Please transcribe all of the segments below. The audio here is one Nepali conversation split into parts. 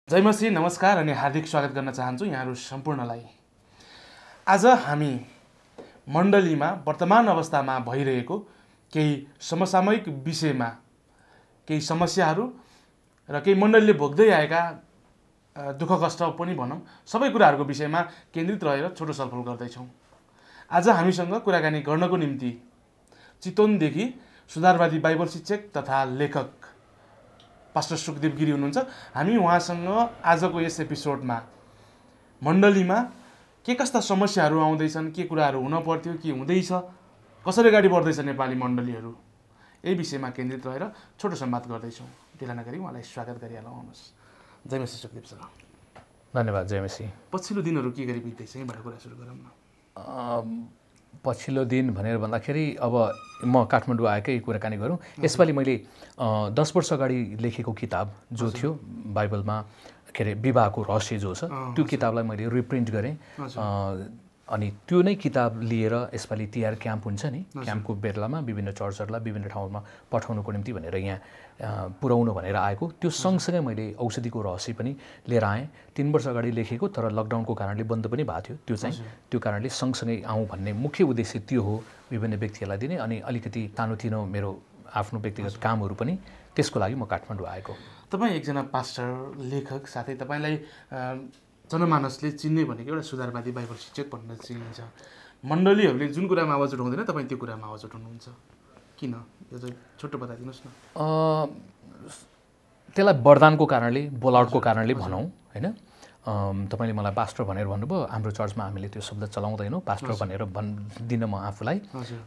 जय मसीह, नमस्कार अनि हार्दिक स्वागत गर्न चाहन्छु यहाँहरू सम्पूर्णलाई। आज हामी मण्डलीमा वर्तमान अवस्थामा भइरहेको केही समसामयिक विषयमा केही समस्याहरू र केही मण्डलीले भोग्दै आएका दुःख कष्ट पनि भनौँ सबै कुराहरूको विषयमा केन्द्रित रहेर छोटो छलफल गर्दैछौँ। आज हामीसँग कुराकानी गर्नको निम्ति चितवनदेखि सुधारवादी बाइबल शिक्षक तथा लेखक पास्टर सुकदेब गिरी हुनुहुन्छ। हामी उहाँसँग आजको यस एपिसोडमा मण्डलीमा के कस्ता समस्याहरू आउँदैछन्, के कुराहरू हुन पर्थ्यो, के हुँदैछ, कसरी अगाडि बढ्दैछ नेपाली मण्डलीहरू, यही विषयमा केन्द्रित रहेर छोटो संवाद गर्दैछौँ। ढिला नगरी उहाँलाई स्वागत गरिहालौँ। आउनुहोस्। जय मसीह सुकदेव सर। धन्यवाद। जय मसीह। पछिल्लो दिनहरू के गरी बित्दैछ यहीँबाट कुरा सुरु गरौँ न। पछिल्लो दिन भनेर भन्दाखेरि अब म काठमाडौँ आएकै कुराकानी गरौँ। यसपालि मैले 10 वर्ष अगाडि लेखेको किताब जो थियो बाइबलमा के अरे विवाहको रहस्य जो छ त्यो किताबलाई मैले रिप्रिन्ट गरेँ। अनि त्यो नै किताब लिएर यसपालि तिहार क्याम्प हुन्छ नि, क्याम्पको बेलामा विभिन्न चर्चहरूलाई विभिन्न ठाउँमा पठाउनुको निम्ति भनेर यहाँ पुर्याउनु भनेर आएको। त्यो सँगसँगै मैले औषधिको रहस्य पनि लिएर आएँ। 3 वर्ष अगाडि लेखेको, तर लकडाउनको कारणले बन्द पनि भएको थियो। त्यो कारणले सँगसँगै आउँ भन्ने मुख्य उद्देश्य त्यो हो, विभिन्न व्यक्तिहरूलाई दिने। अनि अलिकति सानोतिनो मेरो आफ्नो व्यक्तिगत कामहरू पनि, त्यसको लागि म काठमाडौँ आएको। तपाईँ एकजना पास्टर, लेखक, साथै तपाईँलाई जनमानसले चिन्ने भनेको एउटा सुधारवादी बाइबल शिक्षक भनेर चिनिन्छ। मण्डलीहरूले जुन कुरामा आवाज उठाउँदैन तपाईँ त्यो कुरामा आवाज उठाउनुहुन्छ, किन? यो चाहिँ छोटो बताइदिनुहोस् न। त्यसलाई वरदानको कारणले, बोलाउटको कारणले भनौँ होइन। तपाईँले मलाई पास्टर भनेर भन्नुभयो। हाम्रो चर्चमा हामीले त्यो शब्द चलाउँदैनौँ, पास्टर भनेर भन्दिनँ म आफूलाई।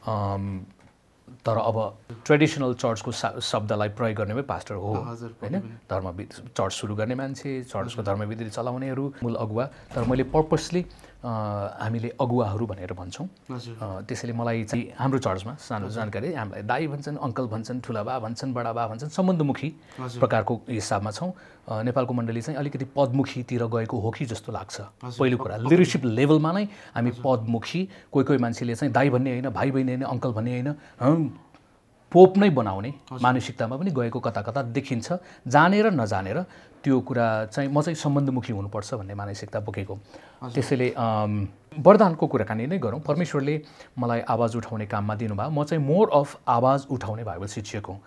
तर अब ट्रेडिसनल चर्चको शब्दलाई प्रयोग गर्ने भए पास्टर हो होइन। चर्च सुरु गर्ने मान्छे, चर्चको धर्मविधि चलाउनेहरू, मूल अगुवा। तर मैले पर्पसली हामीले अगुवाहरू भनेर भन्छौँ। त्यसैले मलाई चाहिँ हाम्रो चर्चमा सानो जानकारी, हामीलाई दाई भन्छन्, अङ्कल भन्छन्, ठुला बा भन्छन्, बडा बा भन्छन्, सम्बन्धमुखी प्रकारको हिसाबमा छौँ। नेपालको मण्डली चाहिँ अलिकति पदमुखीतिर गएको हो कि जस्तो लाग्छ। पहिलो कुरा लिडरसिप लेभलमा नै हामी पदमुखी, कोही मान्छेले चाहिँ दाई भन्ने होइन, भाइ बहिनी होइन, अङ्कल भन्ने होइन, पोप नै बनाउने मानसिकतामा पनि गएको कता कता देखिन्छ। जानेर नजानेर त्यो कुरा चाहिँ म चाहिँ सम्बन्धमुखी हुनुपर्छ भन्ने मानसिकता बोकेको। त्यसैले वरदानको कुराकानी नै गरौँ। परमेश्वरले मलाई आवाज उठाउने काममा दिनुभयो। म चाहिँ मोर अफ आवाज उठाउने बाइबल शिक्षक हुँ।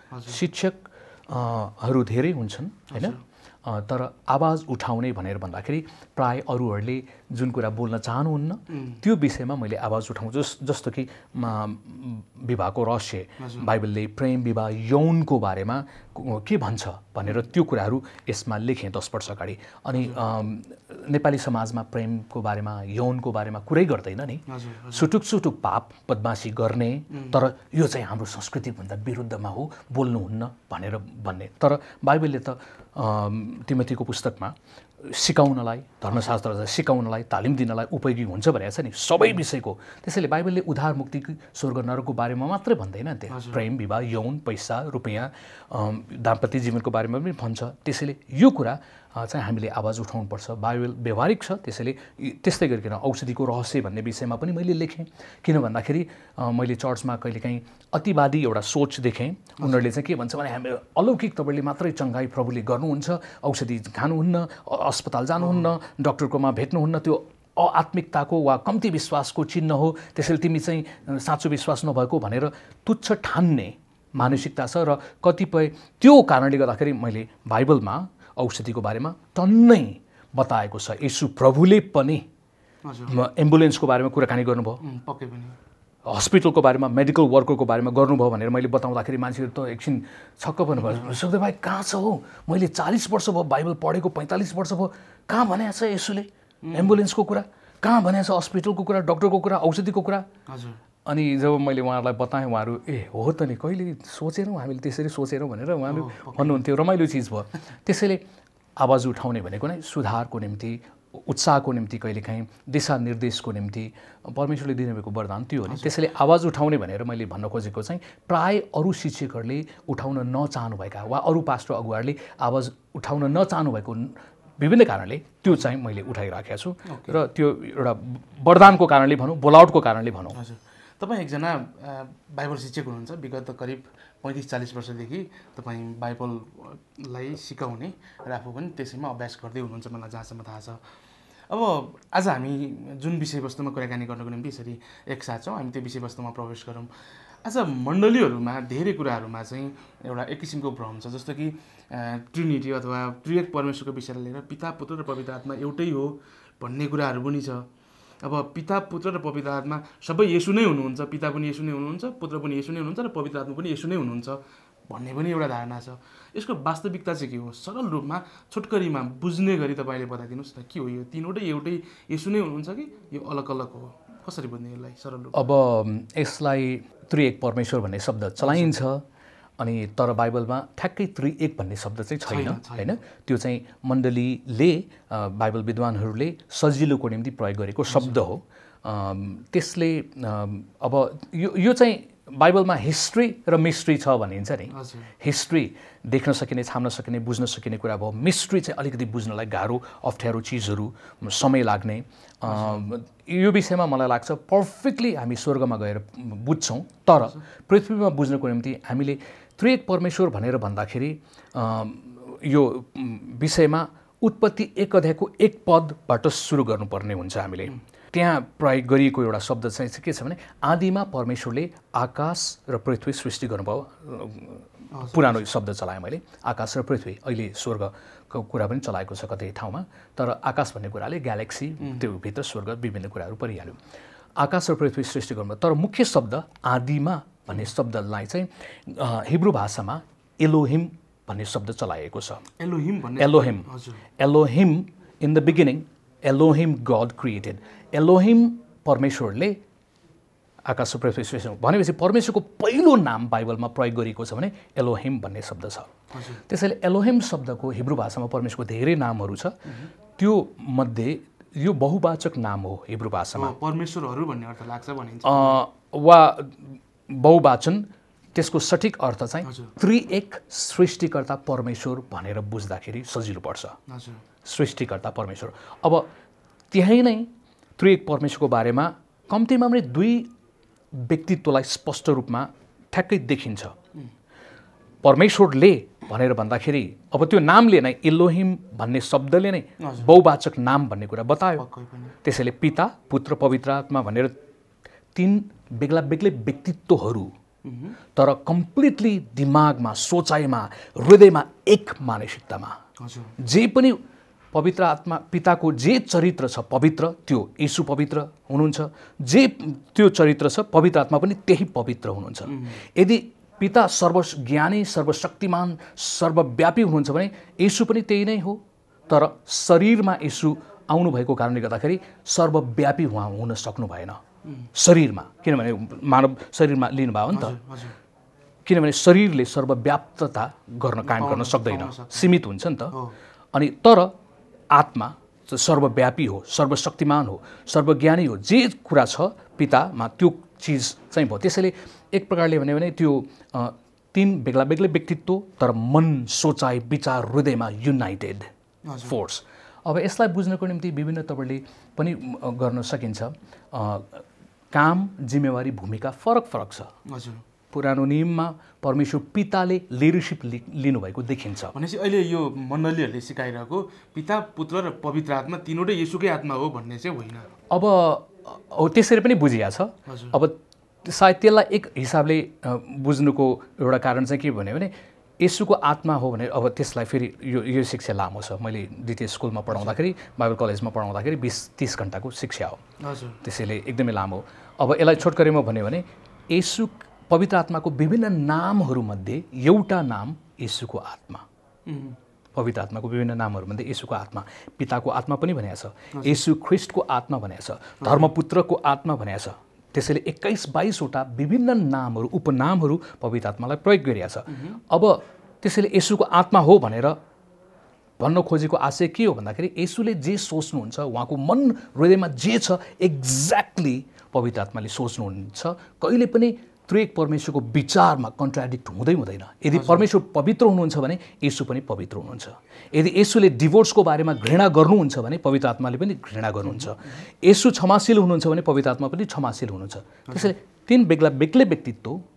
शिक्षकहरू धेरै हुन्छन् होइन, तर आवाज उठाउने भनेर भन्दाखेरि प्राय अरूहरूले जुन कुरा बोल्न चाहनुहुन्न त्यो विषयमा मैले आवाज उठाउँछु। जस्तो कि विवाहको रहस्य, बाइबलले प्रेम, विवाह, यौनको बारेमा के भन्छ भनेर त्यो कुराहरू यसमा लेखेँ 10 वर्ष अगाडि। अनि नेपाली समाजमा प्रेमको बारेमा, यौनको बारेमा कुरै गर्दैन नि। सुटुक पाप, बदमासी गर्ने, तर यो चाहिँ हाम्रो संस्कृतिभन्दा विरुद्धमा हो, बोल्नुहुन्न भनेर भन्ने। तर बाइबलले त तिमोथीको पुस्तकमा सिकाउनलाई, धर्मशास्त्र सिकाउनलाई, तालिम दिनलाई उपयोगी हुन्छ भनेको छ नि सबै विषयको। त्यसैले बाइबलले उद्धार, मुक्ति, स्वर्ग नरकको बारेमा मात्रै भन्दैन, त्यहाँ प्रेम, विवाह, यौन, पैसा, रुपियाँ, दाम्पत्य जीवनको बारेमा पनि भन्छ। त्यसैले यो कुरा चाहिँ हामीले आवाज उठाउनुपर्छ। बाइबल व्यवहारिक छ। त्यसैले त्यस्तै गरिकन औषधिको रहस्य भन्ने विषयमा पनि मैले लेखेँ। किन भन्दाखेरि मैले चर्चमा कहिलेकाहीँ अतिवादी एउटा सोच देखेँ। उनीहरूले चाहिँ के भन्छ भने हामी अलौकिक तपाईँले मात्रै चङ्गाई प्रभुले गर्नुहुन्छ, औषधि खानुहुन्न, अस्पताल जानुहुन्न, डक्टरकोमा भेट्नुहुन्न, त्यो आत्मिकताको वा कम्ती विश्वासको चिन्ह हो, त्यसैले तिमी चाहिँ साँचो विश्वास नभएको भनेर तुच्छ ठान्ने मानसिकता छ। र कतिपय त्यो कारणले गर्दाखेरि मैले बाइबलमा औषधिको बारेमा टन्नै बताएको छ। येशू प्रभुले पनि एम्बुलेन्सको बारेमा कुराकानी गर्नुभयो, पक्कै पनि हस्पिटलको बारेमा, मेडिकल वर्करको बारेमा गर्नुभयो भनेर मैले बताउँदाखेरि मान्छेहरू त एकछिन छक्क पनि भयो। सुखदेव भाइ कहाँ छ हो? मैले 40 वर्ष भयो बाइबल पढेको, 45 वर्ष भयो, कहाँ भनेको छ येशूले एम्बुलेन्सको कुरा, कहाँ भनेको छ हस्पिटलको कुरा, डक्टरको कुरा, औषधिको कुरा? अनि जब मैले उहाँहरूलाई बताएँ, उहाँहरू ए हो त नि, कहिले सोचेनौँ हामीले त्यसरी सोचेनौँ भनेर उहाँहरू भन्नुहुन्थ्यो। रमाइलो चिज भयो। त्यसैले आवाज उठाउने भनेको नै सुधारको निम्ति, उत्साहको निम्ति, कहिलेकाहीँ दिशानिर्देशको निम्ति परमेश्वरले दिनुभएको वरदान त्यो हो नि। त्यसैले आवाज उठाउने भनेर मैले भन्न खोजेको चाहिँ प्राय अरू शिक्षकहरूले उठाउन नचाहनुभएका वा अरू पास्टर अगुवाहरूले आवाज उठाउन नचाहनुभएको विभिन्न कारणले त्यो चाहिँ मैले उठाइराखेको छु। र त्यो एउटा वरदानको कारणले भनौँ, बोलाउटको कारणले भनौँ। तपाईँ एकजना बाइबल शिक्षक हुनुहुन्छ। विगत करिब 35-40 वर्षदेखि तपाईँ बाइबललाई सिकाउने र आफू पनि त्यसैमा अभ्यास गर्दै हुनुहुन्छ मलाई जहाँसम्म थाहा छ। अब आज हामी जुन विषयवस्तुमा कुराकानी गर्नको निम्ति यसरी एकसाथ छौँ, हामी त्यो विषयवस्तुमा प्रवेश गरौँ। आज मण्डलीहरूमा धेरै कुराहरूमा चाहिँ एउटा एक किसिमको भ्रम छ, जस्तो कि ट्रिनिटी अथवा त्रिएक परमेश्वरको विषयलाई लिएर पिता पुत्र र पवित्र आत्मा एउटै हो भन्ने कुराहरू पनि छ। अब पिता पुत्र र पवित्र आत्मा सबै येशू नै हुनुहुन्छ, पिता पनि येशू नै हुनुहुन्छ, पुत्र पनि येशू नै हुनुहुन्छ र पवित्र आत्मा पनि येशू नै हुनुहुन्छ भन्ने पनि एउटा धारणा छ। यसको वास्तविकता चाहिँ के हो? सरल रूपमा छोटकरीमा बुझ्ने गरी तपाईँले बताइदिनुहोस् न, के हो यो तीनवटै एउटै येशू नै हुनुहुन्छ कि यो अलग अलग हो? कसरी बुझ्ने यसलाई सरल रूपमा? अब यसलाई त्रिएक परमेश्वर भन्ने शब्द चलाइन्छ, अनि तर बाइबलमा ठ्याक्कै त्रिएक भन्ने शब्द चाहिँ छैन हैन। त्यो चाहिँ मण्डलीले बाइबल विद्वानहरूले सजिलोको निम्ति प्रयोग गरेको शब्द हो। त्यसले अब यो चाहिँ बाइबलमा हिस्ट्री र मिस्ट्री छ भनिन्छ नि। हिस्ट्री देख्न सकिने, छाम्न सकिने, बुझ्न सकिने कुरा भयो। मिस्ट्री चाहिँ अलिकति बुझ्नलाई गाह्रो, अप्ठ्यारो चिजहरू, समय लाग्ने। यो विषयमा मलाई लाग्छ पर्फेक्टली हामी स्वर्गमा गएर बुझ्छौँ, तर पृथ्वीमा बुझ्नको निम्ति हामीले त्रिएक परमेश्वर भनेर भन्दाखेरि यो विषयमा उत्पत्ति 1 अध्यायको 1 पदबाट सुरु गर्नुपर्ने हुन्छ हामीले। त्यहाँ प्रयोग गरिएको एउटा शब्द चाहिँ के छ भने आदिमा परमेश्वरले आकाश र पृथ्वी सृष्टि गर्नुभयो। पुरानो शब्द चलाएँ मैले, आकाश र पृथ्वी। अहिले स्वर्गको कुरा पनि चलाएको छ कतै ठाउँमा, तर आकाश भन्ने कुराले ग्यालेक्सी, त्यो भित्र स्वर्ग विभिन्न कुराहरू परिहाल्यो। आकाश र पृथ्वी सृष्टि गर्नुभयो, तर मुख्य शब्द आदिमा भन्ने शब्दलाई चाहिँ हिब्रू भाषामा एलोहिम भन्ने शब्द चलाएको छ। Elohim in the beginning, Elohim God created. Elohim परमेश्वरले आकाश र पृथ्वी सृष्टि भनेपछि परमेश्वरको पहिलो नाम बाइबलमा प्रयोग गरिएको छ भने एलोहिम भन्ने शब्द छ। त्यसैले एलोहिम शब्दको हिब्रू भाषामा परमेश्वरको धेरै नामहरू छ, त्यो मध्ये यो बहुवाचक नाम हो हिब्रू भाषामा। परमेश्वरहरू भन्ने अर्थ लाग्छ भनिन्छ, वा बहुवाचन। त्यसको सठिक अर्थ चाहिँ त्रिएक सृष्टिकर्ता परमेश्वर भनेर बुझ्दाखेरि सजिलो पर्छ। सृष्टिकर्ता परमेश्वर। अब त्यही नै त्रिएक परमेश्वरको बारेमा कम्तीमा पनि 2 व्यक्तित्वलाई स्पष्ट रूपमा ठ्याक्कै देखिन्छ। परमेश्वरले भनेर भन्दाखेरि अब त्यो नामले नै, एलोहिम भन्ने शब्दले नै बहुवाचक नाम भन्ने कुरा बतायो। त्यसैले पिता, पुत्र, पवित्र आत्मा भनेर 3 बेग्ला बेग्लै व्यक्तित्वहरू, तर कम्प्लिटली दिमागमा, सोचाइमा, हृदयमा एक मानसिकतामा। जे पनि पवित्र आत्मा, पिताको जे चरित्र छ पवित्र, त्यो येशू पवित्र हुनुहुन्छ। जे त्यो चरित्र छ पवित्र आत्मा पनि त्यही पवित्र हुनुहुन्छ। यदि पिता सर्वज्ञानी, सर्वशक्तिमान, सर्वव्यापी हुनुहुन्छ भने येशू पनि त्यही नै हो, तर शरीरमा येशू आउनुभएको कारणले गर्दाखेरि सर्वव्यापी उहाँ हुन सक्नु भएन शरीरमा, किनभने मानव शरीरमा लिनुभयो नि त। किनभने शरीरले सर्वव्याप्तता कायम गर्न सक्दैन, सीमित हुन्छ नि त। अनि तर आत्मा सर्वव्यापी हो, सर्वशक्तिमान हो, सर्वज्ञानी हो। जे कुरा छ पितामा त्यो चिज चाहिँ भयो। त्यसैले एक प्रकारले भन्यो भने त्यो 3 बेग्ला बेग्लै व्यक्तित्व, तर मन, सोचाइ, विचार, हृदयमा युनाइटेड फोर्स। अब यसलाई बुझ्नको निम्ति विभिन्न तपाईँले पनि गर्न सकिन्छ। काम, जिम्मेवारी, भूमिका फरक फरक छ। पुरानो नियममा परमेश्वर पिताले लिडरसिप लिनुभएको देखिन्छ। भनेपछि अहिले यो मण्डलीहरूले सिकाइरहेको पिता, पुत्र र पवित्र आत्मा तीनवटै येशूकै आत्मा हो भन्ने चाहिँ होइन। अब त्यसरी पनि बुझिया छ। अब सायद त्यसलाई एक हिसाबले बुझ्नुको एउटा कारण चाहिँ के भन्यो भने येशूको आत्मा हो भने अब त्यसलाई फेरि यो शिक्षा लामो छ। मैले द्वितीय स्कुलमा पढाउँदाखेरि, बाइबल कलेजमा पढाउँदाखेरि 20-30 घण्टाको शिक्षा हो। त्यसैले एकदमै लामो। अब यसलाई छोटकरीमा भन्यो भने येशू पवित्र आत्माको विभिन्न नामहरूमध्ये एउटा नाम येशूको आत्मा। पवित्र आत्माको विभिन्न नामहरूमध्ये येशूको आत्मा, पिताको आत्मा पनि भनेको छ, येशू ख्रिस्टको आत्मा भनेको छ, धर्मपुत्रको आत्मा भनेको छ। त्यसैले 21-22 वटा विभिन्न नामहरू, उपनामहरू पवित्र आत्मालाई प्रयोग गरिएको छ। अब त्यसैले येशूको आत्मा हो भनेर भन्न खोजेको आशय के हो भन्दाखेरि येशूले जे सोच्नुहुन्छ, उहाँको मन हृदयमा जे छ एक्ज्याक्टली पवित्र आत्माले सोच्नुहुन्छ। कहिले पनि त्रिएक परमेश्वरको विचारमा कन्ट्राडिक्ट हुँदैन। यदि परमेश्वर पवित्र हुनुहुन्छ भने येशू पनि पवित्र हुनुहुन्छ। यदि येशूले डिभोर्सको बारेमा घृणा गर्नुहुन्छ भने पवित्र आत्माले पनि घृणा गर्नुहुन्छ। येशू क्षमाशील हुनुहुन्छ भने पवित्र आत्मा पनि क्षमाशील हुनुहुन्छ। त्यसैले 3 बेग्ला बेग्लै व्यक्तित्व,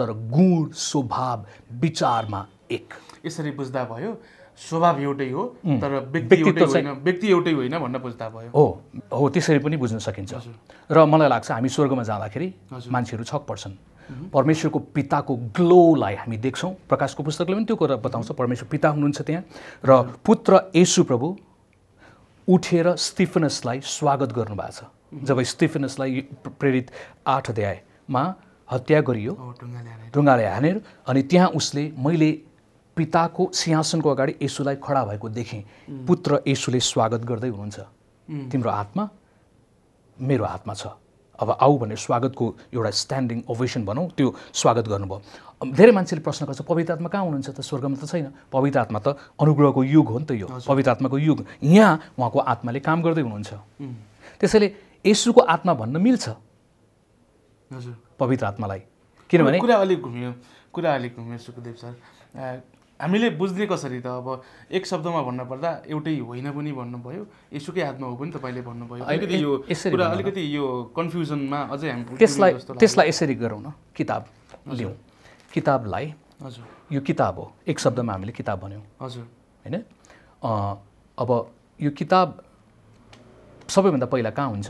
तर गुण स्वभाव विचारमा एक। यसरी बुझ्दा भयो स्वभाव एउटै हो तर व्यक्ति एउटै होइन भन्न बुझ्दा भयो। हो त्यसरी पनि बुझ्न सकिन्छ। र मलाई लाग्छ हामी स्वर्गमा जाँदाखेरि मान्छेहरू छक पर्छन्। परमेश्वरको पिताको ग्लोलाई हामी देख्छौँ। प्रकाशको पुस्तकले पनि त्यो कुरा बताउँछ। परमेश्वर पिता हुनुहुन्छ त्यहाँ र पुत्र येशू प्रभु उठेर स्टिफनसलाई स्वागत गर्नुभएको छ। जब स्टिफनसलाई प्रेरित 8 अध्यायमा हत्या गरियो ढुङ्गाले हानेर, अनि त्यहाँ उसले मैले पिताको सिंहासनको अगाडि येशूलाई खडा भएको देखेँ। पुत्र येशूले स्वागत गर्दै हुनुहुन्छ, तिम्रो आत्मा मेरो आत्मा छ, अब आऊ भनेर स्वागतको एउटा स्ट्यान्डिङ ओभेसन भनौँ त्यो स्वागत गर्नुभयो। धेरै मान्छेले प्रश्न गर्छ पवित्र आत्मा कहाँ हुनुहुन्छ त? स्वर्गमा त छैन। पवित्र आत्मा त अनुग्रहको युग हो नि त। यो पवित्र आत्माको युग, यहाँ उहाँको आत्माले काम गर्दै हुनुहुन्छ। त्यसैले येशूको आत्मा भन्न मिल्छ पवित्र आत्मालाई, किनभने कुरा अलिक घुम्यो सुखदेव सर। हामीले बुझ्ने कसरी त? अब एक शब्दमा भन्न पर्दा एउटै होइन पनि भन्नुभयो, येशूकै आत्मा हो पनि तपाईँले भन्नुभयो। अलिकति यो कन्फ्युजनमा अझै हामी त्यसलाई यसरी गरौँ न, किताब लिउँ। किताबलाई यो किताब हो, एक शब्दमा हामीले किताब भन्यौँ होइन। अब यो किताब सबैभन्दा पहिला कहाँ हुन्छ?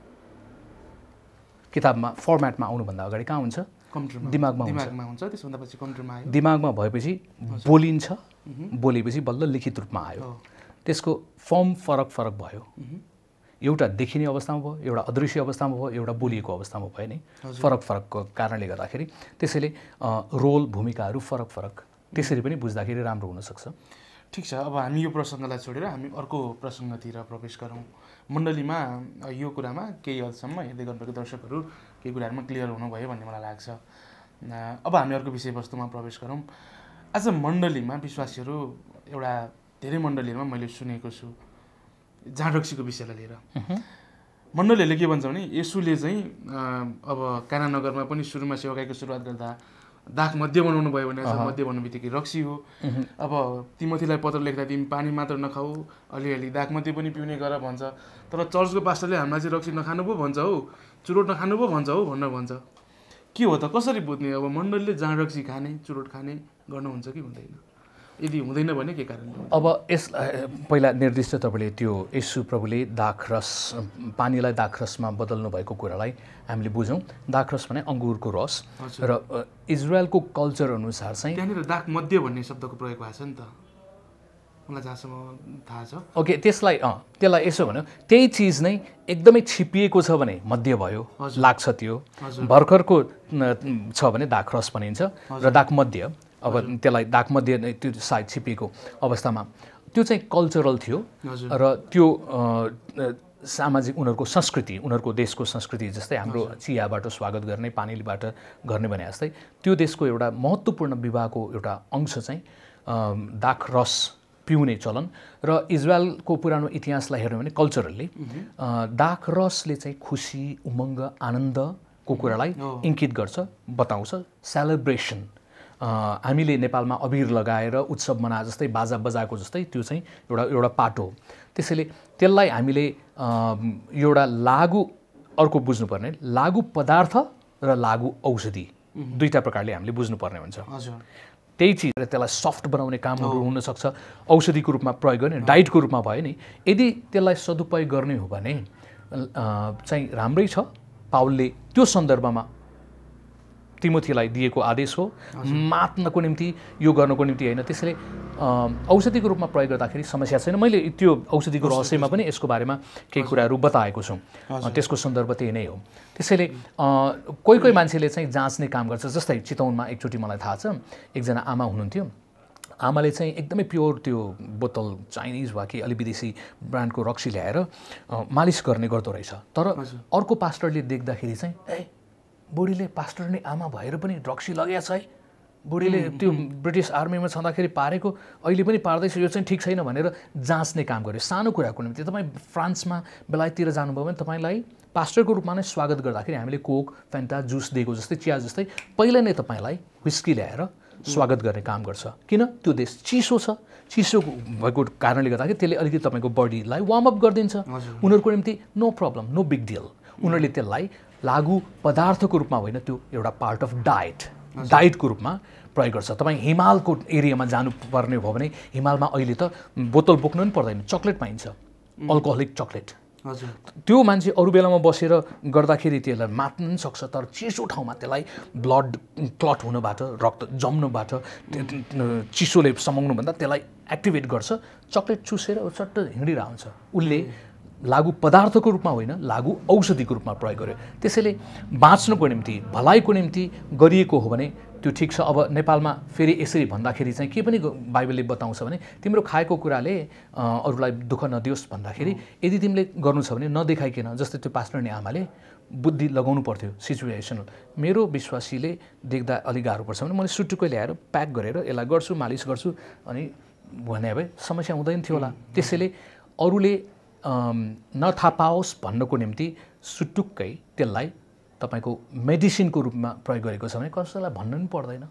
किताबमा फर्मेटमा आउनुभन्दा अगाडि कहाँ हुन्छ? दिमागमा हुन्छ। त्यसभन्दा पछि कम्प्युटरमा आयो। दिमागमा भएपछि बोलिन्छ, बोलेपछि बल्ल लिखित रूपमा आयो। त्यसको फर्म फरक भयो। एउटा देखिने अवस्थामा भयो, एउटा अदृश्य अवस्थामा भयो, एउटा बोलिएको अवस्थामा भयो नि। फरकको कारणले गर्दाखेरि त्यसैले रोल भूमिकाहरू फरक त्यसरी पनि बुझ्दाखेरि राम्रो हुनसक्छ। ठिक छ, अब हामी यो प्रसङ्गलाई छोडेर हामी अर्को प्रसङ्गतिर प्रवेश गरौँ। मण्डलीमा यो कुरामा केही हदसम्म हेर्दै गर्नुभएको दर्शकहरू केही कुराहरूमा क्लियर हुनुभयो भन्ने मलाई लाग्छ। अब हामी अर्को विषयवस्तुमा प्रवेश गरौँ। आज मण्डलीमा विश्वासीहरू एउटा धेरै मण्डलीहरूमा मैले सुनेको छु जाँडरक्सीको विषयलाई लिएर मण्डलीहरूले के भन्छ भने येशूले चाहिँ अब काना नगरमा पनि सुरुमा सेवाकाईको सुरुवात गर्दा दाख मध्य बनाउनु भयो भने मध्य भन्नु बित्तिकै रक्सी हो। अब तिमोथीलाई पत्र लेख्दा तिमी पानी मात्र नखाऊ, अलिअलि दाख मध्य पनि पिउने गर भन्छ। तर चर्चको पास्टरले हामीलाई चाहिँ रक्सी नखानु पो भन्छ हौ, चुरोट नखानु पो भन्छ हौ भनेर भन्छ। के हो त? कसरी बुझ्ने? अब मण्डलीले जाँड रक्सी खाने चुरोट खाने गर्नुहुन्छ कि हुँदैन? यदि हुँदैन भने के कारणले? अब यसलाई पहिला निर्दिष्ट तपाईँले त्यो येशू प्रभुले दाखरस पानीलाई दाखरसमा बदल्नु भएको कुरालाई हामीले बुझौँ। दाखरस भने अङ्गुरको रस र इजरायलको कल्चर अनुसार चाहिँ त्यहाँनिर दाख मध्य भन्ने शब्दको प्रयोग भएको छ नि त, मलाई जहाँसम्म थाहा छ। ओके, त्यसलाई यसो भन्यो त्यही चिज नै एकदमै छिपिएको छ भने मध्य भयो लाग्छ। त्यो भर्खरको छ भने दाखरस भनिन्छ र दाख मध्य। अब त्यसलाई दाग मध्य त्यो सायद छिपिएको अवस्थामा त्यो चाहिँ कल्चरल थियो र त्यो सामाजिक उनीहरूको संस्कृति, उनीहरूको देशको संस्कृति जस्तै हाम्रो चियाबाट स्वागत गर्ने, पानीबाट गर्ने भने जस्तै त्यो देशको एउटा महत्त्वपूर्ण विवाहको एउटा अंश चाहिँ दाख रस पिउने चलन। र इजरायलको पुरानो इतिहासलाई हेर्नु भने कल्चरली दाख रसले चाहिँ खुसी, उमङ्ग, आनन्दको कुरालाई इङ्कित गर्छ, बताउँछ। सेलिब्रेसन, हामीले नेपालमा अबिर लगाएर उत्सव मना जस्तै बाजा बजाएको जस्तै त्यो चाहिँ एउटा पाटो हो। त्यसैले त्यसलाई हामीले एउटा लागु अर्को बुझ्नुपर्ने लागु पदार्थ र लागु औषधि दुईटा प्रकारले हामीले बुझ्नुपर्ने हुन्छ। त्यही चिज त्यसलाई सफ्ट बनाउने कामहरू हुनसक्छ, औषधिको रूपमा प्रयोग गर्ने, डाइटको रूपमा भयो नि। यदि त्यसलाई सदुपयोग गर्ने हो भने चाहिँ राम्रै छ। पाउलले त्यो सन्दर्भमा तिमोथीलाई दिएको आदेश हो, मात्नको निम्ति, यो गर्नको निम्ति होइन। त्यसैले औषधिको रूपमा प्रयोग गर्दाखेरि समस्या छैन। मैले त्यो औषधिको रहस्यमा पनि यसको बारेमा केही कुराहरू बताएको छु, त्यसको सन्दर्भ त्यही नै हो। त्यसैले कोही मान्छेले चाहिँ जाँच्ने काम गर्छ। जस्तै चितवनमा एकचोटि मलाई थाहा छ, एकजना आमा हुनुहुन्थ्यो। आमाले चाहिँ एकदमै प्योर त्यो बोतल चाइनिज वा कि अलि विदेशी ब्रान्डको रक्सी ल्याएर मालिस गर्ने गर्दो रहेछ। तर अर्को पास्टरले देख्दाखेरि चाहिँ बुढीले पास्टर नै आमा भएर पनि रक्सी लगाएको छ है, बुढीले त्यो ब्रिटिस आर्मीमा छँदाखेरि पारेको अहिले पनि पार्दैछ, यो चाहिँ ठिक छैन भनेर जाँच्ने काम गर्यो। सानो कुराको निम्ति तपाईँ फ्रान्समा बेलायततिर जानुभयो भने तपाईँलाई पास्टरको रूपमा नै स्वागत गर्दाखेरि हामीले कोक, फ्यान्टा, जुस दिएको जस्तै, चिया जस्तै पहिला नै तपाईँलाई व्हिस्की ल्याएर स्वागत गर्ने काम गर्छ। किन? त्यो देश चिसो छ, चिसो भएको कारणले गर्दाखेरि त्यसले अलिकति तपाईँको बडीलाई वार्मअप गरिदिन्छ। उनीहरूको निम्ति no problem, no big deal. उनीहरूले त्यसलाई लागु पदार्थको रूपमा होइन, त्यो एउटा पार्ट अफ डायट डाइटको रूपमा प्रयोग गर्छ। तपाईँ हिमालको एरियामा जानुपर्ने भयो भने हिमालमा अहिले त बोतल बोक्नु पनि पर्दैन, चक्लेट पाइन्छ, अल्कोहलिक चक्लेट। त्यो मान्छे अरू बेलामा बसेर गर्दाखेरि त्यसलाई मात्न पनि सक्छ, तर चिसो ठाउँमा त्यसलाई ब्लड क्लट हुनबाट, रक्त जम्नुबाट, चिसोले समाउनुभन्दा त्यसलाई एक्टिभेट गर्छ। चक्लेट चुसेर चट्ट हिँडिरहेको हुन्छ। उसले लागु पदार्थको रूपमा होइन, लागु औषधिको रूपमा प्रयोग गर्यो। त्यसैले बाँच्नुको निम्ति, भलाइको निम्ति गरिएको हो भने त्यो ठिक छ। अब नेपालमा फेरि यसरी भन्दाखेरि चाहिँ के पनि बाइबलले बताउँछ भने तिम्रो खाएको कुराले अरूलाई दुःख नदियोस् भन्दाखेरि यदि तिमीले गर्नु छ भने नदेखाइकन, जस्तै त्यो पास्टरनी आमाले बुद्धि लगाउनु पर्थ्यो सिचुएसनल। मेरो विश्वासीले देख्दा अलिक गाह्रो पर्छ भने मैले सुटुकै ल्याएर प्याक गरेर यसलाई गर्छु, मालिस गर्छु अनि भने भए समस्या हुँदैन थियो होला। त्यसैले अरूले नथाहा पाओस् भन्नको निम्ति सुटुक्कै त्यसलाई तपाईको मेडिसिनको रूपमा प्रयोग गरेको छ भने कसैलाई भन्नु पनि पर्दैन।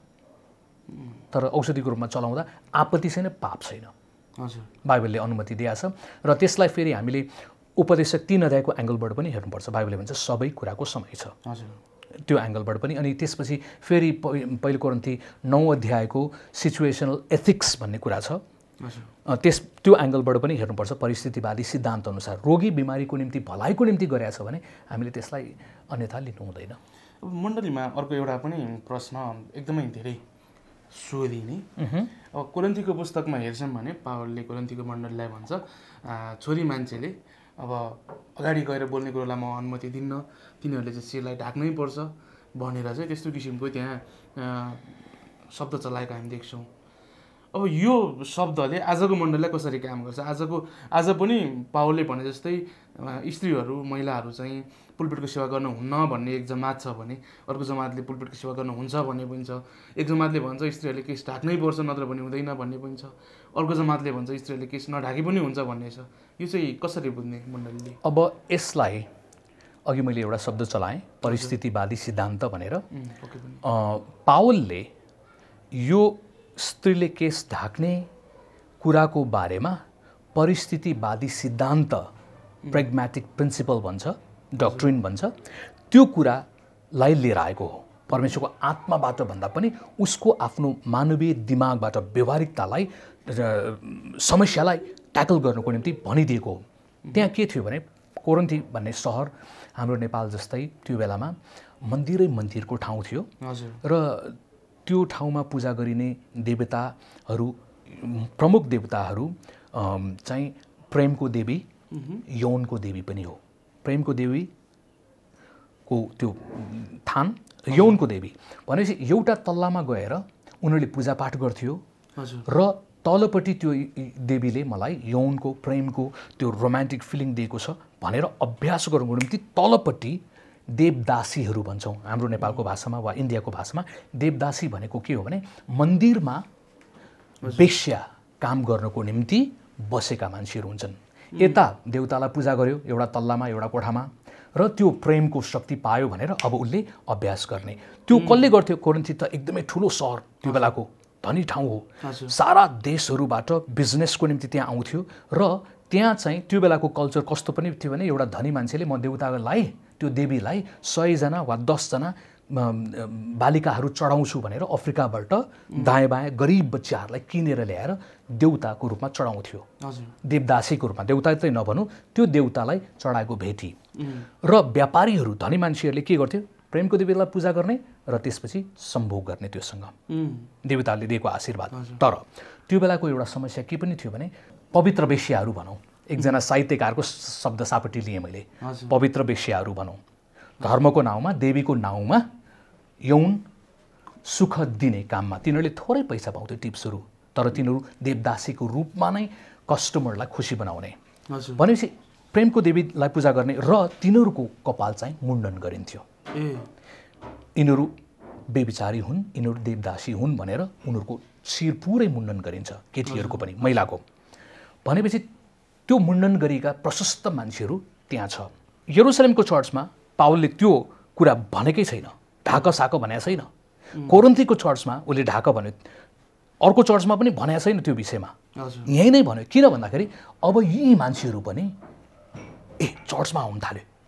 तर औषधिको रूपमा चलाउँदा आपत्ति छैन, पाप छैन। हजुर, बाइबलले अनुमति दिएछ। र त्यसलाई फेरि हामीले उपदेशक 3 अध्यायको एङ्गलबाट पनि हेर्नुपर्छ। बाइबलले भन्छ सबै कुराको समय छ। हजुर, त्यो एङ्गलबाट पनि। अनि त्यसपछि फेरि पहिलो कोरिन्थी 9 अध्यायको सिचुएसनल एथिक्स भन्ने कुरा छ। त्यो एङ्गलबाट पनि हेर्नुपर्छ। परिस्थितिवादी सिद्धान्त अनुसार रोगी बिमारीको निम्ति, भलाइको निम्ति गरेछ भने हामीले त्यसलाई अन्यथा लिनु हुँदैन। अब मण्डलीमा अर्को एउटा पनि प्रश्न एकदमै धेरै सोधिने, अब कोरिन्थीको पुस्तकमा हेर्छौँ भने पावलले कोरिन्थीको मण्डलीलाई भन्छ छोरी मान्छेले अब अगाडि गएर बोल्ने कुरोलाई म अनुमति दिन्न, तिनीहरूले चाहिँ शिरलाई ढाक्नै पर्छ भनेर चाहिँ त्यस्तो किसिमको त्यहाँ शब्द चलाएको हामी देख्छौँ। अब यो शब्दले आजको मण्डलीलाई कसरी काम गर्छ? आज पनि पावलले भने जस्तै स्त्रीहरू, महिलाहरू चाहिँ पुलपिटको सेवा गर्न हुन्न भन्ने एक जमात छ भने अर्को जमातले पुलपिटको सेवा गर्न हुन्छ भन्ने पनि छ। एक जमातले भन्छ स्त्रीहरूले केस ढाक्नै पर्छ नत्र भने हुँदैन भन्ने पनि छ। अर्को जमातले भन्छ स्त्रीहरूले केस नढाके पनि हुन्छ भन्ने छ। यो चाहिँ कसरी बुझ्ने मण्डलीले? अब यसलाई अघि मैले एउटा शब्द चलाएँ, परिस्थितिवादी सिद्धान्त भनेर। पावलले यो स्त्रीले केस ढाक्ने कुराको बारेमा परिस्थितिवादी सिद्धान्त, प्रेग्मेटिक प्रिन्सिपल भन्छ, डक्ट्रिन भन्छ, त्यो कुरालाई लिएर आएको हो। परमेश्वरको आत्माबाट भन्दा पनि उसको आफ्नो मानवीय दिमागबाट व्यवहारिकतालाई, समस्यालाई ट्याकल गर्नको निम्ति भनिदिएको हो। त्यहाँ के थियो भने कोरिन्थी भन्ने सहर हाम्रो नेपाल जस्तै त्यो बेलामा मन्दिरको ठाउँ थियो। र त्यो ठाउँमा पूजा गरिने देवताहरू, प्रमुख देवताहरू चाहिँ प्रेमको देवी, यौनको देवी पनि हो। प्रेमको देवीको त्यो थान, यौनको देवी भनेपछि एउटा तल्लामा गएर उनीहरूले पूजापाठ गर्थ्यो र तलपट्टि त्यो देवीले मलाई यौनको, प्रेमको त्यो रोमान्टिक फिलिङ दिएको छ भनेर अभ्यास गर्नुको निम्ति तलपट्टि देवदासीहरू भन्छौँ हाम्रो नेपालको भाषामा वा इन्डियाको भाषामा। देवदासी भनेको के हो भने मन्दिरमा वेश्या काम गर्नको निम्ति बसेका मान्छेहरू हुन्छन्। यता देवतालाई पूजा गर्यो एउटा तल्लामा, एउटा कोठामा, र त्यो प्रेमको शक्ति पायो भनेर अब उसले अभ्यास गर्ने। त्यो कसले गर्थ्यो? कोरिन्थी त एकदमै ठुलो सहर, त्यो बेलाको धनी ठाउँ हो। सारा देशहरूबाट बिजनेसको निम्ति त्यहाँ आउँथ्यो र त्यहाँ चाहिँ त्यो बेलाको कल्चर कस्तो पनि थियो भने एउटा धनी मान्छेले म देवतालाई, त्यो देवीलाई 100 जना वा 10 जना बालिकाहरू चढाउँछु भनेर अफ्रिकाबाट दायाँ बायाँ गरिब बच्चाहरूलाई किनेर ल्याएर देवताको रूपमा चढाउँथ्यो। देवदासीको रूपमा, देवता चाहिँ नभनौँ, त्यो देवतालाई चढाएको भेटी। र व्यापारीहरू, धनी मान्छेहरूले के गर्थ्यो? प्रेमको देवीलाई पूजा गर्ने र त्यसपछि सम्भोग गर्ने त्योसँग, देवताले दिएको आशीर्वाद। तर त्यो बेलाको एउटा समस्या के पनि थियो भने पवित्र वेश्याहरू भनौँ, एकजना साहित्यकारको शब्द सापट्टि लिएँ मैले, पवित्र वेश्याहरू भनौँ, धर्मको नाउँमा, देवीको नाउँमा यौन सुख दिने काममा तिनीहरूले थोरै पैसा पाउँथ्यो, टिप्सहरू, तर तिनीहरू देवदासीको रूपमा नै कस्टमरलाई खुसी बनाउने। भनेपछि प्रेमको देवीलाई पूजा गर्ने र तिनीहरूको कपाल चाहिँ मुण्डन गरिन्थ्यो। यिनीहरू बेविचारी हुन्, यिनीहरू देवदासी हुन् भनेर उनीहरूको शिर पुरै मुण्डन गरिन्छ, केटीहरूको पनि, महिलाको। भनेपछि त्यो मुण्डन गरिएका प्रशस्त मान्छेहरू त्यहाँ छ। यरुसलेमको चर्चमा पावलले त्यो कुरा भनेकै छैन, ढाक साक भनेको छैन। कोरिन्थीको चर्चमा उसले ढाक भन्यो, अर्को चर्चमा पनि भनेको छैन त्यो विषयमा, यहीँ नै भन्यो। किन भन्दाखेरि अब यी मान्छेहरू पनि चर्चमा आउन थाल्यो,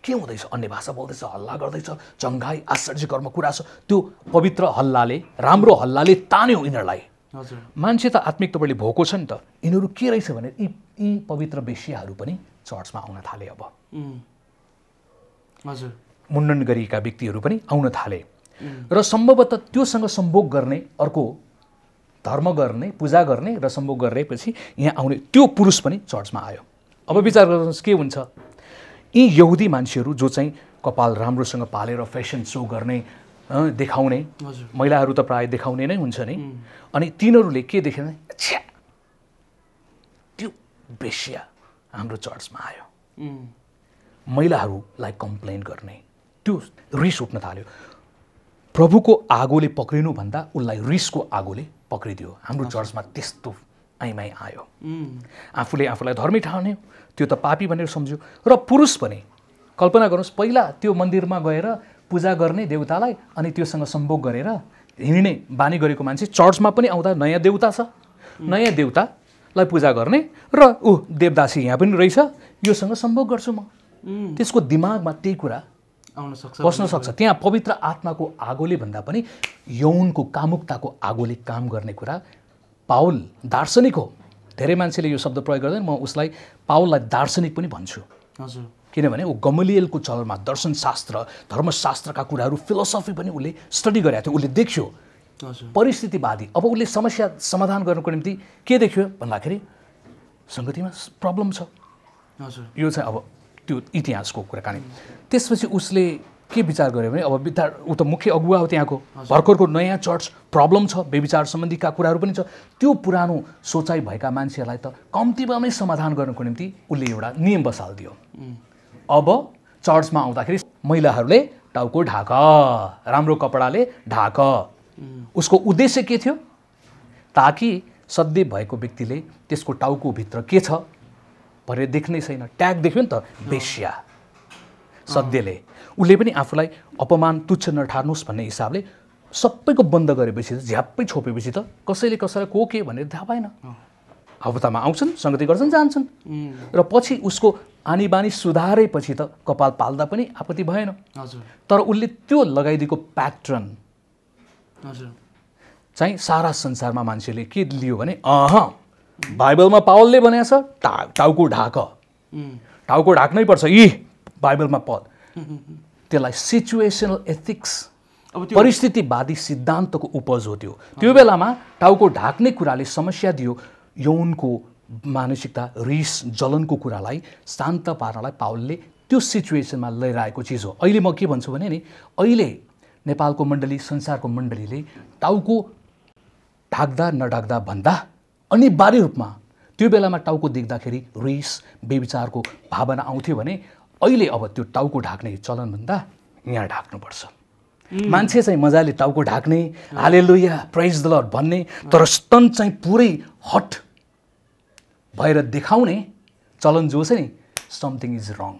के हुँदैछ, अन्य भाषा बोल्दैछ, हल्ला गर्दैछ, चङ्गाई आश्चर्यकर्म कुरा छ, त्यो पवित्र हल्लाले, राम्रो हल्लाले तान्यो यिनीहरूलाई। मान्छे त आत्मिक तपाईँले भोको छ नि त, यिनीहरू के रहेछ भने यी पवित्र वेश्याहरू पनि चर्चमा आउन थाले। अब मुण्डन गरिएका व्यक्तिहरू पनि आउन थाले र सम्भवतः त्योसँग सम्भोग गर्ने, अर्को धर्म गर्ने, पूजा गर्ने र सम्भोग गरेपछि यहाँ आउने त्यो पुरुष पनि चर्चमा आयो। अब विचार गर्नुहोस् के हुन्छ, यी यहुदी मान्छेहरू जो चाहिँ कपाल राम्रोसँग पालेर फेसन सो गर्ने, देखाउने, महिलाहरू त प्रायः देखाउने नै हुन्छ नि, अनि तिनीहरूले के देखे, अच्छा त्यो वेश्या हाम्रो चर्चमा आयो, महिलाहरूलाई कम्प्लेन गर्ने, त्यो रिस उठ्न थाल्यो। प्रभुको आगोले पक्रिनुभन्दा उसलाई रिसको आगोले पक्रिदियो। हाम्रो चर्चमा त्यस्तो आइमाई आयो, आफूले आफूलाई धर्मी ठान्यो, त्यो त पापी भनेर सम्झ्यो। र पुरुष पनि कल्पना गर्नुहोस्, पहिला त्यो मन्दिरमा गएर पूजा गर्ने देवतालाई अनि त्योसँग सम्भोग गरेर हिँड्ने बानी गरेको मान्छे चर्चमा पनि आउँदा नयाँ देवता छ, नयाँ देवतालाई पूजा गर्ने र देवदासी यहाँ पनि रहेछ, योसँग सम्भोग गर्छु म, त्यसको दिमागमा त्यही कुरा बस्न सक्छ। त्यहाँ पवित्र आत्माको आगोले भन्दा पनि यौनको कामुकताको आगोले काम गर्ने कुरा पाउल दार्शनिक हो। धेरै मान्छेले यो शब्द प्रयोग गर्दैन, म उसलाई पाउललाई दार्शनिक पनि भन्छु। किनभने ऊ गमलियलको चलमा दर्शनशास्त्र, धर्मशास्त्रका कुराहरू, फिलोसफी पनि उसले स्टडी गरेको थियो, उसले देख्यो परिस्थितिवादी। अब उसले समस्या समाधान गर्नको निम्ति के देख्यो भन्दाखेरि सङ्गतिमा प्रब्लम छ। यो चाहिँ अब त्यो इतिहासको कुराकानी। त्यसपछि उसले के विचार गर्यो भने, अब ऊ त मुख्य अगुवा हो त्यहाँको, भर्खरको नयाँ चर्च, प्रब्लम छ, व्यभिचार सम्बन्धीका कुराहरू पनि छ। त्यो पुरानो सोचाइ भएका मान्छेहरूलाई त कम्तीमा नै समाधान गर्नको निम्ति उसले एउटा नियम बसालिदियो। अब चर्चमा आउँदाखेरि महिलाहरूले टाउको ढाक, राम्रो कपडाले ढाक। उसको उद्देश्य के थियो, ताकि सधैँ भएको व्यक्तिले त्यसको टाउकोभित्र के छ भनेर देख्नै छैन। ट्याग देख्यो नि त, वेश्या। सध्यले उसले पनि आफूलाई अपमान तुच्छ नठार्नुहोस् भन्ने हिसाबले सबैको बन्द गरेपछि, झ्याप्पै छोपेपछि त कसैले कसैलाई को के भनेर थाहा पाएन। हप्तामा आउँछन्, सङ्गति गर्छन्, जान्छन्, र पछि उसको आनी बानी सुधारेपछि त कपाल पाल्दा पनि आपत्ति भएन। तर उसले त्यो लगाइदिएको प्याटर्न चाहिँ सारा संसारमा मान्छेले के लियो भने, बाइबलमा पावलले भनेको छ टाउको ढाक, टाउको ढाक्नै पर्छ, यी बाइबलमा पद। त्यसलाई सिचुएसनल एथिक्स, परिस्थितिवादी सिद्धान्तको उपज हो त्यो। त्यो बेलामा टाउको ढाक्ने कुराले समस्या दियो, यौनको मानसिकता, रिस, जलनको कुरालाई शान्त पार्नलाई पावलले त्यो सिचुएसनमा लिएर आएको चिज हो। अहिले म के भन्छु भने नि, अहिले नेपालको मण्डली, संसारको मण्डलीले टाउको ढाक्दा नढाक्दा भन्दा अनिवार्य रूपमा त्यो बेलामा टाउको देख्दाखेरि रिस, व्यभिचारको भावना आउँथ्यो भने अहिले अब त्यो टाउको ढाक्ने चलनभन्दा यहाँ ढाक्नुपर्छ। मान्छे चाहिँ मजाले टाउको ढाक्ने, हालेलुया, प्रेज द लर्ड भन्ने, तर स्तन चाहिँ पुरै हट भएर देखाउने चलन जो छ नि, समथिङ इज रङ।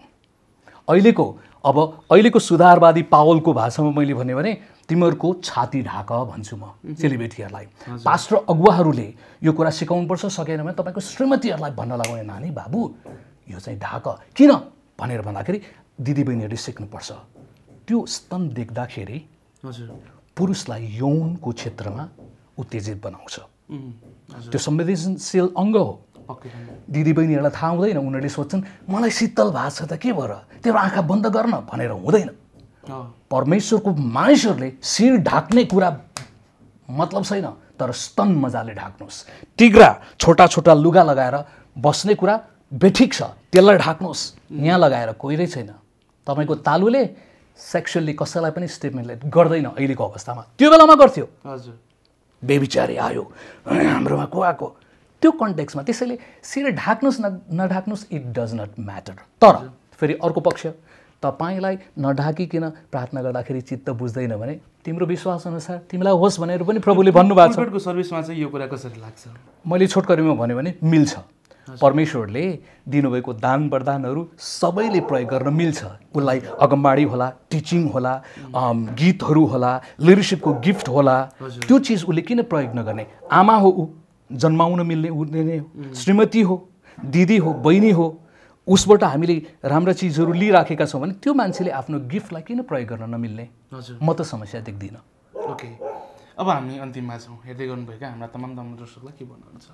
अहिलेको सुधारवादी पावलको भाषामा मैले भने तिमीहरूको छाती ढाक भन्छु म सेलिब्रेटीहरूलाई। पास्टर अगुवाहरूले यो कुरा सिकाउनुपर्छ, सकेन भने तपाईँको श्रीमतीहरूलाई भन्न लगाउने, नानी बाबु यो चाहिँ ढाक, किन भनेर भन्दाखेरि दिदीबहिनीहरूले सिक्नुपर्छ। त्यो स्तन देख्दाखेरि पुरुषलाई यौनको क्षेत्रमा उत्तेजित बनाउँछ, त्यो संवेदनशील अङ्ग हो। दिदीबहिनीहरूलाई थाहा हुँदैन, उनीहरूले सोध्छन् मलाई शीतल भएको छ त के भएर, तेरो आँखा बन्द गर्न भनेर हुँदैन। परमेश्वरको मानिसहरूले शिर ढाक्ने कुरा मतलब छैन, तर स्तन मजाले ढाक्नुहोस्। टिग्रा, छोटा छोटा लुगा लगाएर बस्ने कुरा बेठिक छ, त्यसलाई ढाक्नुहोस्। यहाँ लगाएर कोही छैन। तपाईँको तालुले सेक्सुअली कसैलाई पनि स्टिमुलेट गर्दैन अहिलेको अवस्थामा, त्यो बेलामा गर्थ्यो। बेबिचारी आयो, हाम्रोमा को आएको, त्यो कन्टेक्स्टमा। त्यसैले शिर ढाक्नुहोस् नढाक्नुहोस्, इट डज नट म्याटर। तर फेरि अर्को पक्ष, तपाईँलाई नढाकिकन प्रार्थना गर्दाखेरि चित्त बुझ्दैन भने तिम्रो विश्वास अनुसार तिमीलाई होस् भनेर पनि प्रभुले भन्नुभएको छ। पुलपिटको सर्भिसमा चाहिँ यो कुरा कसरी लाग्छ? मैले छोटकरीमा भन्यो भने मिल्छ। परमेश्वरले दिनुभएको दान वरदानहरू सबैले प्रयोग गर्न मिल्छ। उसलाई अगमबाडी होला, टिचिङ होला, गीतहरू होला, लिडरसिपको गिफ्ट होला, त्यो चिज उसले किन प्रयोग नगर्ने? आमा हो ऊ, जन्माउन मिल्ने ऊ नै हो, श्रीमती हो, दिदी हो, बहिनी हो, उसबाट हामीले राम्रा चिजहरू लिइराखेका छौँ भने त्यो मान्छेले आफ्नो गिफ्टलाई किन प्रयोग गर्न नमिल्ने? हजुर, म त समस्या देख्दिनँ। ओके, अब हामी अन्तिममा छौँ। हेर्दै गर्नुभएका हाम्रा तमाम दर्शकलाई के भन्नुहुन्छ?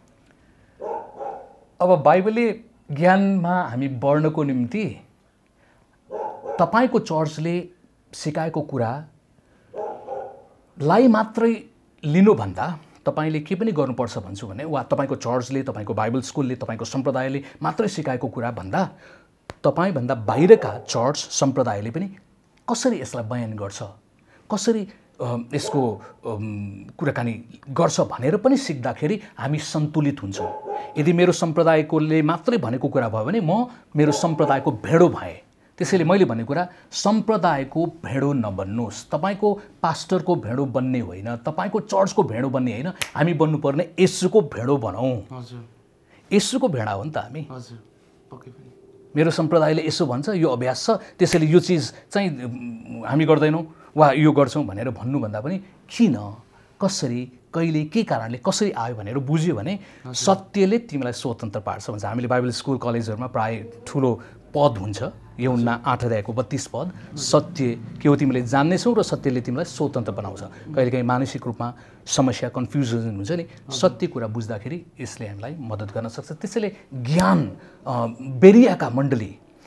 अब बाइबलले ज्ञानमा हामी बढ्नको निम्ति तपाईँको चर्चले सिकाएको कुरालाई मात्रै लिनुभन्दा तपाईँले के पनि गर्नुपर्छ भन्छु भने, वा तपाईँको चर्चले, तपाईँको बाइबल स्कुलले, तपाईँको सम्प्रदायले मात्रै सिकाएको कुरा भन्दा तपाईँभन्दा बाहिरका चर्च सम्प्रदायले पनि कसरी यसलाई बयान गर्छ, कसरी यसको कुराकानी गर्छ भनेर पनि सिक्दाखेरि हामी सन्तुलित हुन्छौँ। यदि मेरो सम्प्रदायकोले मात्रै भनेको कुरा भयो भने म मेरो सम्प्रदायको भेडो भएँ। त्यसैले मैले भनेको कुरा, सम्प्रदायको भेडो नबन्नुहोस्, तपाईँको पास्टरको भेडो बन्ने होइन, तपाईँको चर्चको भेडो बन्ने होइन, हामी बन्नुपर्ने येशूको भेडो बनौँ। हजुर, येशूको भेडा हो नि त हामी। हजुर, पक्कै पनि। मेरो सम्प्रदायले यसो भन्छ, यो अभ्यास छ, त्यसैले यो चिज चाहिँ हामी गर्दैनौँ वा यो गर्छौँ भनेर भन्नुभन्दा पनि किन, कसरी, कहिले, के कारणले, कसरी आयो भनेर बुझ्यो भने सत्यले तिमीलाई स्वतन्त्र पार्छ भन्छ। हामीले बाइबल स्कुल कलेजहरूमा प्राय ठुलो पद हुन्छ, यूहन्ना 8:32 पद, सत्य के हो तिमीले जान्नेछौ र सत्यले तिमीलाई स्वतन्त्र बनाउँछ। कहिलेकाहीँ मानसिक रूपमा समस्या, कन्फ्युजन हुन्छ नि, सत्य कुरा बुझ्दाखेरि यसले हामीलाई मद्दत गर्न सक्छ। त्यसैले ज्ञान, बेरियाका मण्डली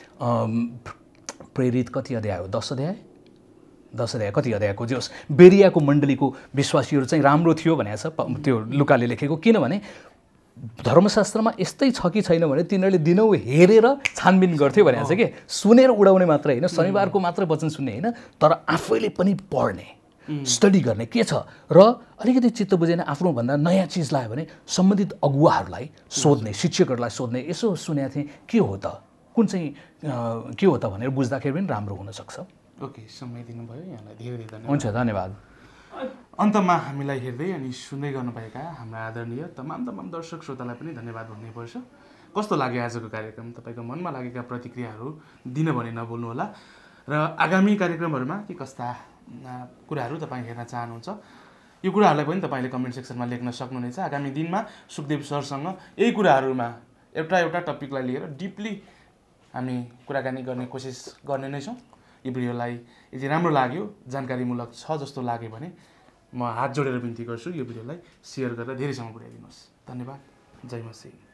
प्रेरित कति अध्याय हो? 10 अध्याय कति अध्यायको जे होस्, बेरियाको मण्डलीको विश्वासीहरू चाहिँ राम्रो थियो भनेको छ त्यो लुकाले लेखेको। किनभने धर्मशास्त्रमा यस्तै छ कि छैन भने तिनीहरूले दिनौ हेरेर छानबिन गर्थ्यो भनेको छ कि, सुनेर उडाउने मात्र होइन, शनिबारको मात्र वचन सुन्ने होइन, तर आफैले पनि पढ्ने, स्टडी गर्ने के छ, र अलिकति चित्त बुझेन आफ्नोभन्दा नयाँ चिज लायो भने सम्बन्धित अगुवाहरूलाई सोध्ने, शिक्षकहरूलाई सोध्ने, यसो सुनेको थिएँ के हो त, कुन चाहिँ के हो त भनेर बुझ्दाखेरि पनि राम्रो हुनसक्छ। ओके, समय दिनुभयो, यहाँलाई धेरै धेरै धन्यवाद। हुन्छ, धन्यवाद। अन्तमा हामीलाई हेर्दै अनि सुन्दै गर्नुभएका हाम्रा आदरणीय तमाम दर्शक श्रोतालाई पनि धन्यवाद भन्नुपर्छ। कस्तो लाग्यो आजको कार्यक्रम? तपाईँको मनमा लागेका प्रतिक्रियाहरू दिन भने नभुल्नुहोला, र आगामी कार्यक्रमहरूमा के कस्ता कुराहरू तपाईँ हेर्न चाहनुहुन्छ यो कुराहरूलाई पनि तपाईँले कमेन्ट सेक्सनमा लेख्न सक्नुहुनेछ। आगामी दिनमा सुखदेव सरसँग यही कुराहरूमा एउटा टपिकलाई लिएर डिपली हामी कुराकानी गर्ने कोसिस गर्ने नै छौँ। यो भिडियोलाई यदि राम्रो लाग्यो, जानकारीमूलक छ जस्तो लाग्यो भने म हात जोडेर बिन्ती गर्छु, यो भिडियोलाई सेयर गरेर धेरैसँग पुर्याइदिनुहोस्। धन्यवाद। जय मसी।